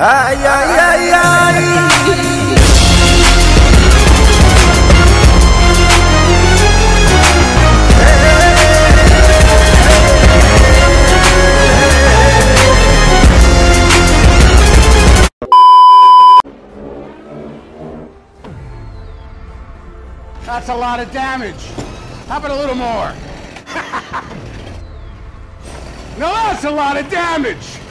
Ay, ay, ay, ay. That's a lot of damage. How about a little more? No, that's a lot of damage.